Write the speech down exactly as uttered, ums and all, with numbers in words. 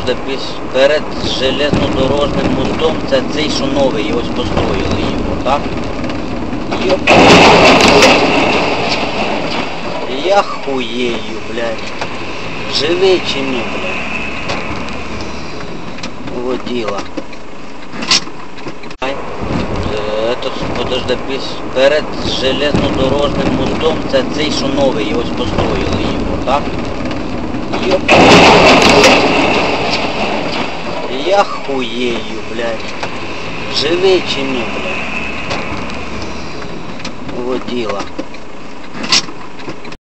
подожди, перед железнодорожним мостом це цей, що новий, і ось построїли його, так? Йоп. Я хуєю, блядь. Живий чи ні, блядь? Воділа. Этот, подожди, перед железнодорожним мостом це цей, що новий, і ось построїли його, так? Йоп. Я хуєю, блядь. Живий чи ні, блядь? Воділа.